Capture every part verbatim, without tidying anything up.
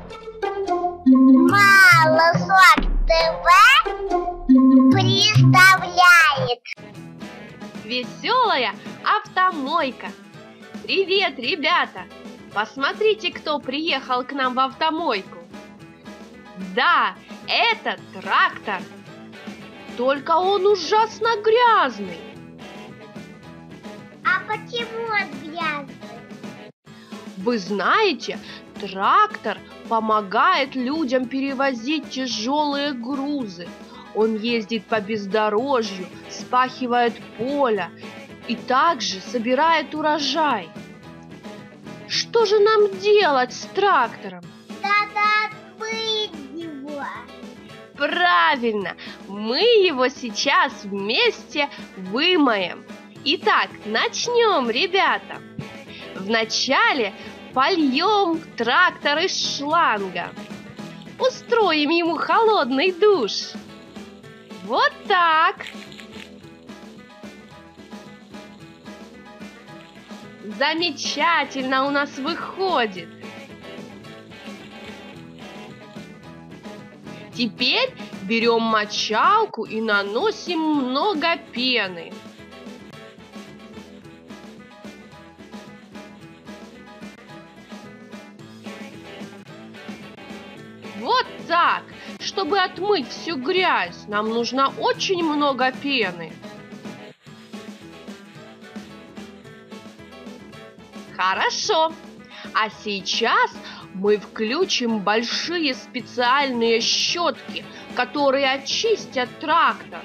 Малосок ТВ представляет Веселая автомойка. Привет, ребята! Посмотрите, кто приехал к нам в автомойку. Да, это трактор. Только он ужасно грязный. А почему он грязный? Вы знаете, трактор помогает людям перевозить тяжелые грузы. Он ездит по бездорожью, спахивает поля и также собирает урожай. Что же нам делать с трактором? Надо отмыть его. Правильно, мы его сейчас вместе вымоем. Итак, начнем, ребята. Вначале польем трактор из шланга. Устроим ему холодный душ. Вот так. Замечательно у нас выходит. Теперь берем мочалку и наносим много пены. Вот так. Чтобы отмыть всю грязь, нам нужно очень много пены. Хорошо. А сейчас мы включим большие специальные щетки, которые очистят трактор.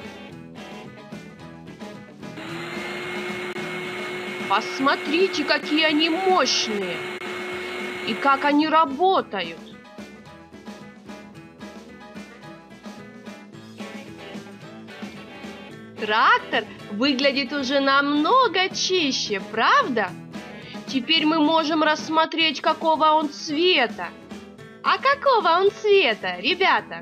Посмотрите, какие они мощные и как они работают. Трактор выглядит уже намного чище, правда? Теперь мы можем рассмотреть, какого он цвета. А какого он цвета, ребята?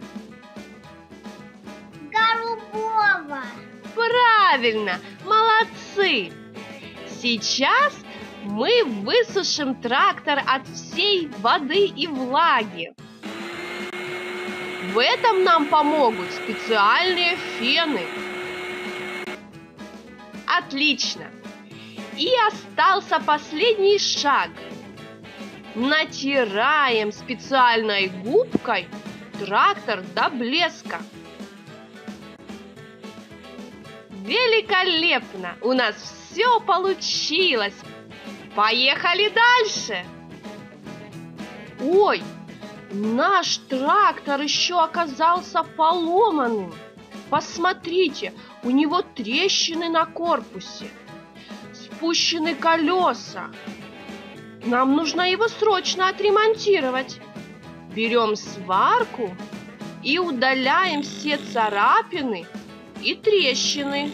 Голубого. Правильно, молодцы! Сейчас мы высушим трактор от всей воды и влаги. В этом нам помогут специальные фены. Отлично! И остался последний шаг. Натираем специальной губкой трактор до блеска. Великолепно! У нас все получилось! Поехали дальше! Ой, наш трактор еще оказался поломанным. Посмотрите, у него трещины на корпусе. Спущены колеса. Нам нужно его срочно отремонтировать. Берем сварку и удаляем все царапины и трещины.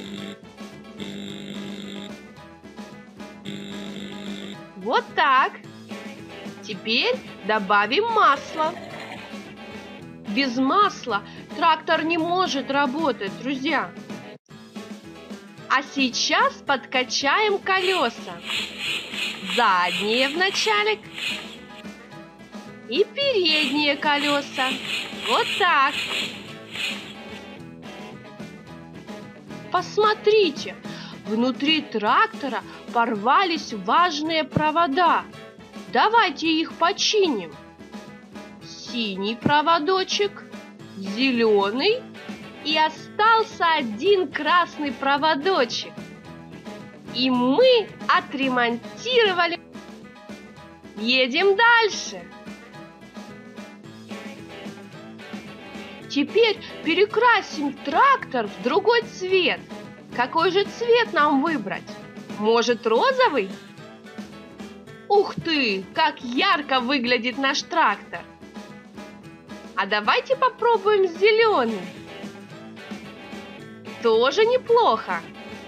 Вот так. Теперь добавим масло. Без масла трактор не может работать, друзья. А сейчас подкачаем колеса. Задние вначале и передние колеса. Вот так. Посмотрите, внутри трактора порвались важные провода. Давайте их починим. Синий проводочек, зеленый. И остался один красный проводочек. И мы отремонтировали. Едем дальше. Теперь перекрасим трактор в другой цвет. Какой же цвет нам выбрать? Может, розовый? Ух ты, как ярко выглядит наш трактор. А давайте попробуем зеленый. Тоже неплохо.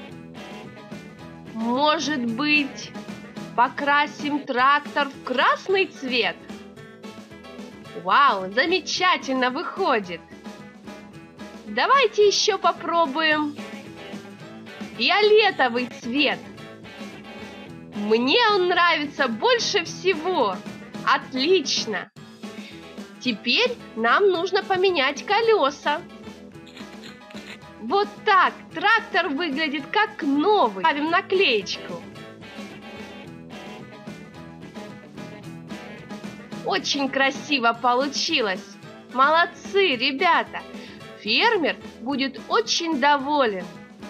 Может быть, покрасим трактор в красный цвет? Вау, замечательно выходит. Давайте еще попробуем фиолетовый цвет. Мне он нравится больше всего. Отлично. Теперь нам нужно поменять колеса. Вот так трактор выглядит как новый. Ставим наклеечку. Очень красиво получилось. Молодцы, ребята. Фермер будет очень доволен.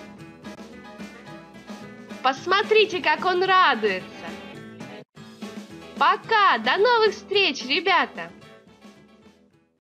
Посмотрите, как он радуется. Пока, до новых встреч, ребята!